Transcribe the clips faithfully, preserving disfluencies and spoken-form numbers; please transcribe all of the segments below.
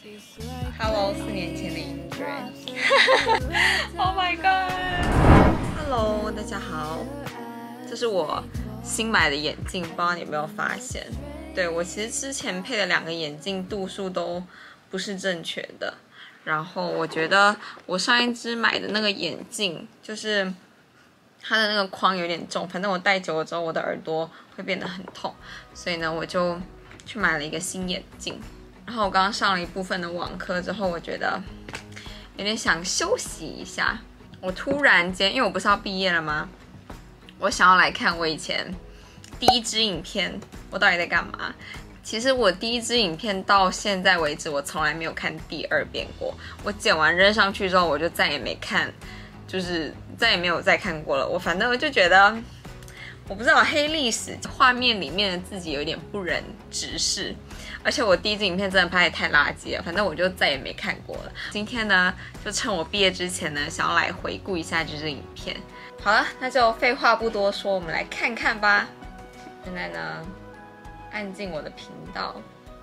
Hello， 四年前的音乐。Oh my god！Hello， 大家好，这是我新买的眼镜，不知道你有没有发现？对，我其实之前配的两个眼镜度数都不是正确的，然后我觉得我上一支买的那个眼镜就是它的那个框有点重，反正我戴久了之后我的耳朵会变得很痛，所以呢我就去买了一个新眼镜。然后我刚刚上了一部分的网课之后，我觉得有点想休息一下。我突然间，因为我不是要毕业了吗？我想要来看我以前第一支影片，我到底在干嘛？其实我第一支影片到现在为止，我从来没有看第二遍过。我剪完扔上去之后，我就再也没看，就是再也没有再看过了。我反正我就觉得，我不知道黑历史画面里面的自己有点不忍直视。而且我第一支影片真的拍得太垃圾了，反正我就再也没看过了。今天呢，就趁我毕业之前呢，想要来回顾一下这支影片。好了，那就废话不多说，我们来看看吧。现在呢，按进我的频道，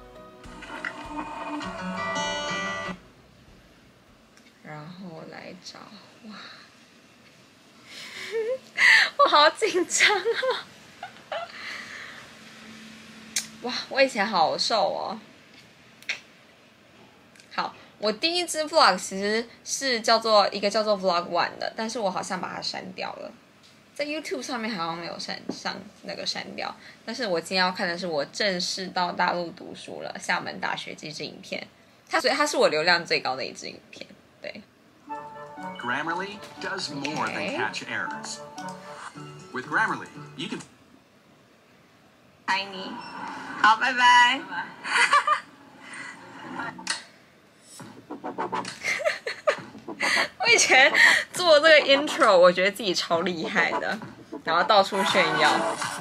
然后来找，哇，我好紧张啊！哇，我以前好瘦哦。好，我第一支 vlog 其实是叫做一个叫做 vlog one 的，但是我好像把它删掉了，在 YouTube 上面好像没有删上那个删掉。但是我今天要看的是我正式到大陆读书了，厦门大学这支影片，它所以它是我流量最高的一支影片，对。 Grammarly does more than catch errors. With Grammarly, you can. 爱你，好，拜拜。我以前做这个 intro， 我觉得自己超厉害的，然后到处炫耀。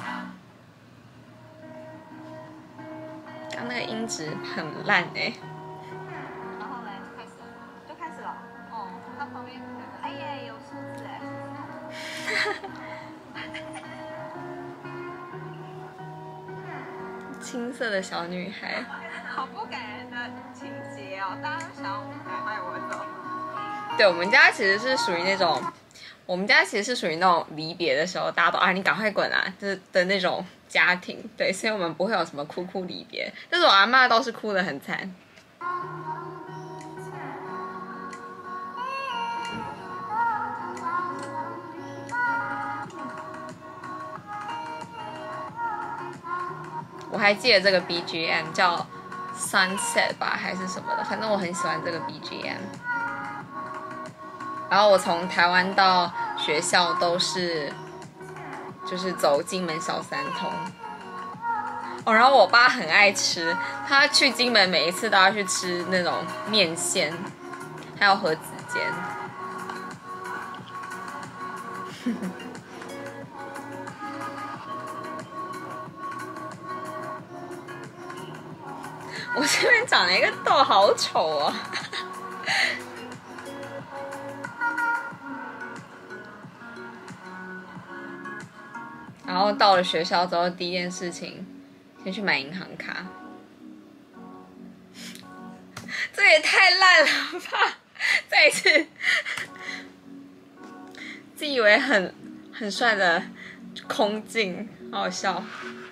刚那个音质很烂哎、欸。 然后呢，就开始了，就开始了。哦，它旁边，哎呀，有数字哎。 青色的小女孩， 好不感人的情节哦，大家都想要赶快我走。 对，我们家其实是属于那种，我们家其实是属于那种离别的时候，大家都啊你赶快滚啊，就是的那种家庭。对，所以我们不会有什么哭哭离别，但是我阿嬷倒是哭得很惨。我还记得这个 B G M 叫 Sunset 吧，还是什么的，反正我很喜欢这个 B G M。然后我从台湾到学校都是，就是走金门小三通。哦，然后我爸很爱吃，他去金门每一次都要去吃那种面线，还有河子煎。我这边长了一个痘，好丑啊！然后到了学校之后，第一件事情先去买银行卡。这也太烂了吧！再一次，自以为很很帅的空镜，好好笑。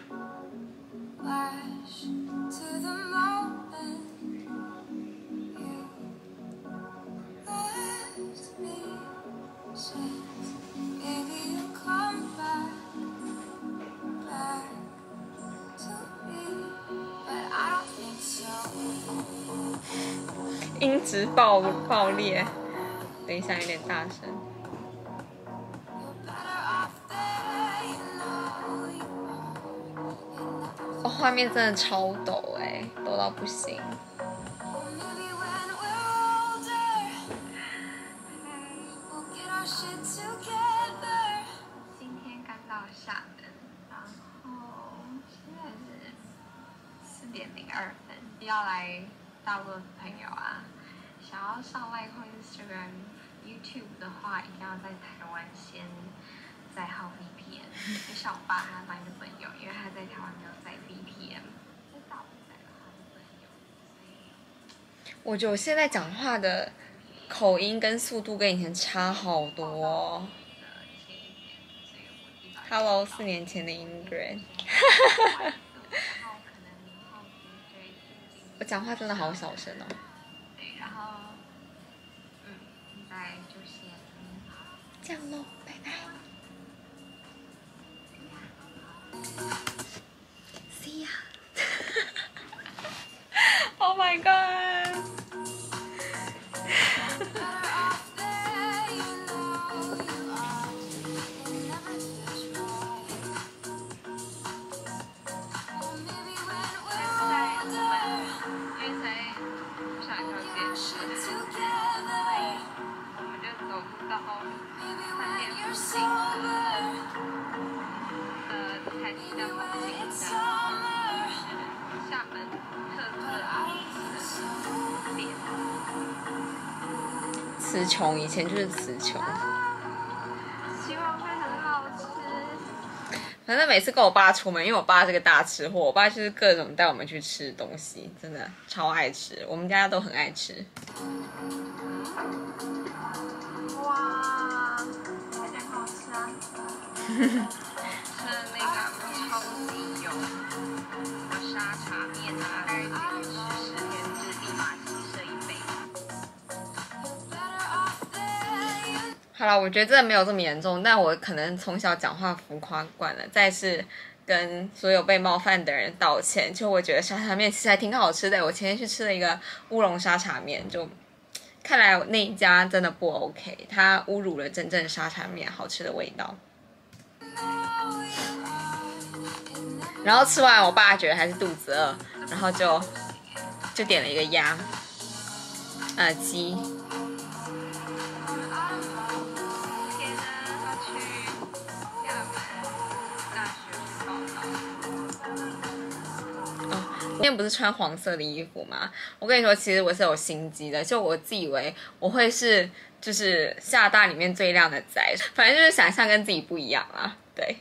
音质爆爆裂，等一下有点大声。哦，画面真的超抖哎，抖到不行。 今天刚到厦门，然后现在是四点零二分，要来大陆的朋友啊，想要上外控 Instagram、YouTube 的话，一定要在台湾先载好 V P N。就像我爸他买的朋友，因为他在台湾没有载 V P N，在大陆载的话就不能用，所以我觉得我现在讲话的口音跟速度跟以前差好多哦。Hello， 四年前的 Ingrid 。我讲话真的好小声哦。 对，然后，嗯，现在就先这样咯，拜拜。See ya 。Oh my god 。词穷，以前就是词穷。 希望会很好吃。 反正每次跟我爸出门，因为我爸是个大吃货，我爸就是各种带我们去吃东西，真的超爱吃，我们家都很爱吃。 哇，还真好吃啊！吃那个超级油的沙茶面啊，大概可以吃十天，就是立马吸摄一杯。 好了，我觉得真的没有这么严重，但我可能从小讲话浮夸惯了，再次跟所有被冒犯的人道歉。就我觉得沙茶面其实还挺好吃的，我前天去吃了一个乌龙沙茶面，就看来那一家真的不 OK， 它侮辱了真正沙茶面好吃的味道。然后吃完，我爸觉得还是肚子饿，然后就就点了一个鸭，呃鸡。今天不是穿黄色的衣服吗？我跟你说，其实我是有心机的，就我自以为我会是就是厦大里面最靓的仔，反正就是想象跟自己不一样啦，对。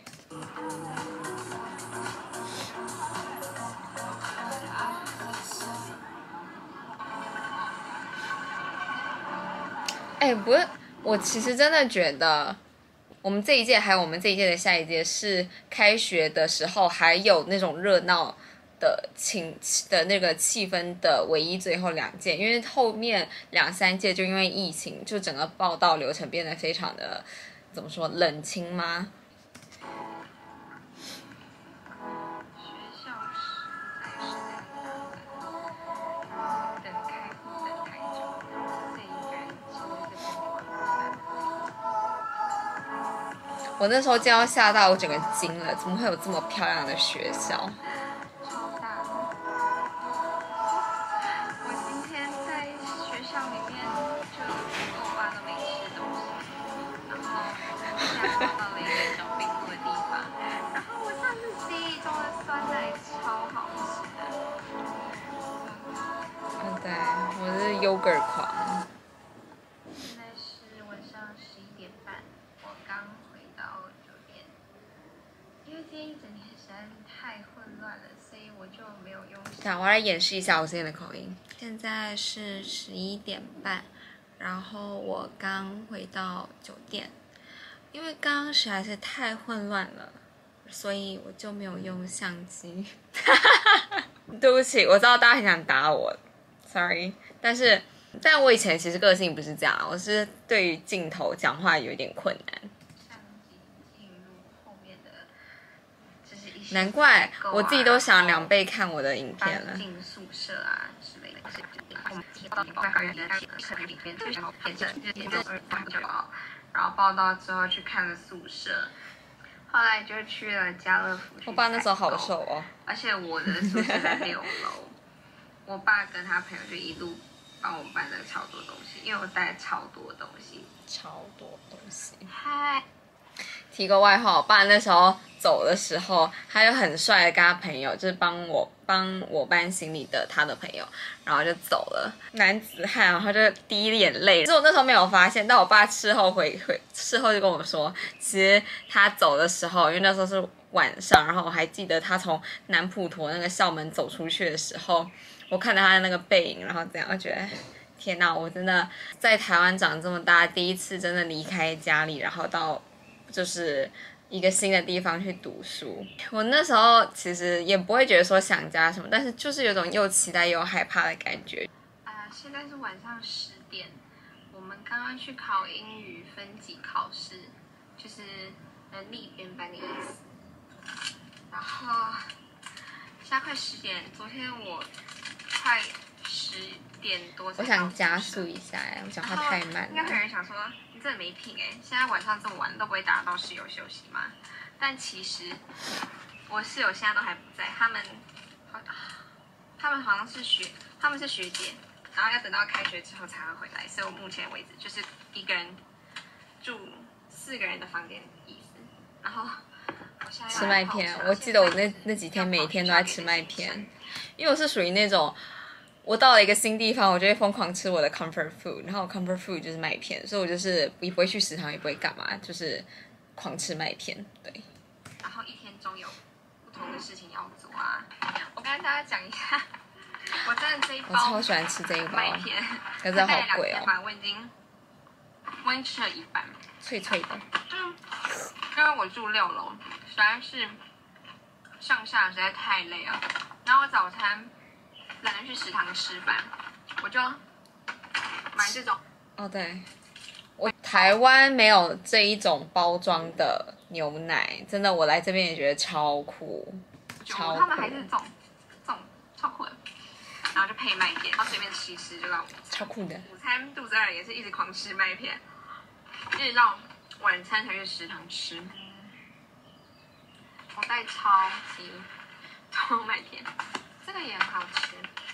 哎，不是，我其实真的觉得，我们这一届还有我们这一届的下一届是开学的时候还有那种热闹的情的那个气氛的唯一最后两届，因为后面两三届就因为疫情，就整个报到流程变得非常的怎么说冷清吗？ 学校实在是太等开等太久，自己一个人其实是真的我那时候见到厦大，我整个惊了，怎么会有这么漂亮的学校？yogurt 狂。 现在是晚上十一点半，我刚回到酒店，因为今天一整天实在是太混乱了，所以我就没有用。 对，我来演示一下我今天的口音。现在是十一点半，然后我刚回到酒店，因为刚刚实在是太混乱了，所以我就没有用相机。对不起，我知道大家很想打我。Sorry， 但是，但我以前其实个性不是这样，我是对于镜头讲话有点困难。 相机进入后面的，就是一些、啊。 难怪我自己都想两倍看我的影片了。 进宿舍啊之类的，我们提到在校园的课里面，就是填证，就是填证二八九号，然后报到之后去看了宿舍。后来就去了家乐福。 我爸那时候好瘦哦， 而且我的宿舍在六楼。我爸跟他朋友就一路帮我搬了超多东西，因为我带超多东西， 超多东西。 嗨， 提个外号，我爸那时候走的时候，他就很帅的跟他朋友，就是帮我帮我搬行李的他的朋友，然后就走了，男子汉，然后就滴眼泪。其实我那时候没有发现，但我爸事后回回事后就跟我说，其实他走的时候，因为那时候是晚上，然后我还记得他从南普陀那个校门走出去的时候， 我看到他的那个背影，然后这样，我觉得天哪，我真的在台湾长这么大，第一次真的离开家里，然后到就是一个新的地方去读书。我那时候其实也不会觉得说想家什么，但是就是有种又期待又害怕的感觉。 啊、呃，现在是晚上十点，我们刚刚去考英语分级考试，就是能力编班的意思。然后现在快十点，昨天我快十点多才。 我想加速一下哎，我讲话太慢了。 应该会有人想说，你真的没品哎！现在晚上这么晚都不会打扰到室友休息吗？但其实我室友现在都还不在，他们他们好像是学他们是学姐，然后要等到开学之后才会回来，所以我目前为止就是一个人住四个人的房间的意思。然后我现在吃麦片，我记得我那那几天每天都在吃麦片，因为我是属于那种。我到了一个新地方，我就会疯狂吃我的 comfort food， 然后 comfort food 就是麦片，所以我就是也不会去食堂，也不会干嘛，就是狂吃麦片，对。 然后一天中有不同的事情要做啊。我跟大家讲一下，我真的这一包我超喜欢吃这一包麦片， 可是好贵哦。 我已经我已经吃了一半， 脆脆的。 嗯，因为我住六楼，实在是上下实在太累了。然后我早餐。懒得去食堂吃饭，我就买这种。 哦，对，我台湾没有这一种包装的牛奶，真的，我来这边也觉得超酷，超酷。 他们还是这种，这种超酷的，然后就配麦片，然后随便吃一吃就到午餐。 超酷的。 午餐肚子饿了也是一直狂吃麦片，一直到晚餐才去食堂吃。我带超级多麦片。这个也很好吃，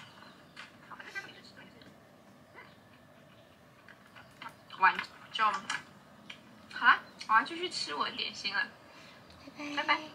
完就好啦，我要继续吃我的点心了，拜拜。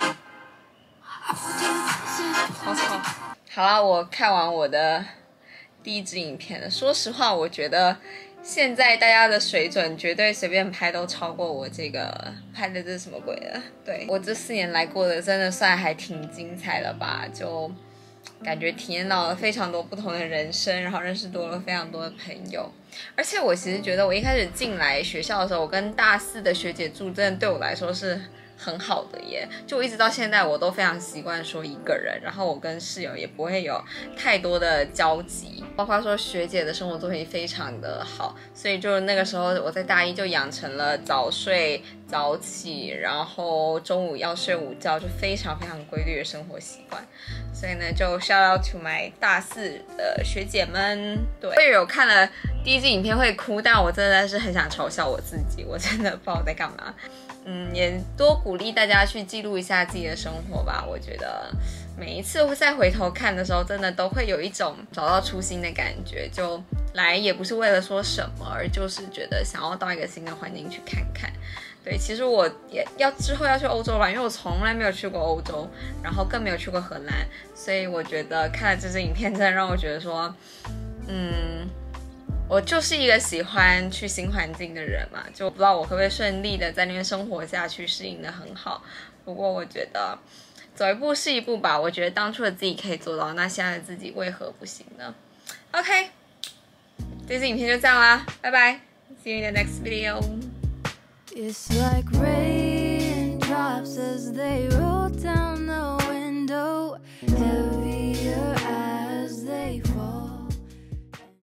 好吵。好啦，我看完我的第一支影片了。说实话，我觉得现在大家的水准绝对随便拍都超过我这个拍的这是什么鬼了？对，我这四年来过的真的算还挺精彩了吧？就。感觉体验到了非常多不同的人生，然后认识多了非常多的朋友。而且我其实觉得我一开始进来学校的时候，我跟大四的学姐住，真的对我来说是很好的耶。就我一直到现在，我都非常习惯说一个人，然后我跟室友也不会有太多的交集。包括说学姐的生活作息非常的好，所以就那个时候我在大一就养成了早睡早起，然后中午要睡午觉，就非常非常规律的生活习惯。所以呢，就 shout out to my 大四的学姐们。对，我也有看了第一支影片会哭，但我真的是很想嘲笑我自己，我真的不知道我在干嘛。嗯，也多鼓励大家去记录一下自己的生活吧。我觉得每一次再回头看的时候，真的都会有一种找到初心的感觉。就来也不是为了说什么，而就是觉得想要到一个新的环境去看看。对，其实我也要之后要去欧洲吧，因为我从来没有去过欧洲，然后更没有去过荷兰，所以我觉得看了这支影片，真的让我觉得说，嗯，我就是一个喜欢去新环境的人嘛，就不知道我会不会顺利的在那边生活下去，适应的很好。不过我觉得走一步是一步吧，我觉得当初的自己可以做到，那现在的自己为何不行呢 ？OK， 这支影片就这样啦，拜拜 ，See you in the next video. It's like raindrops as they roll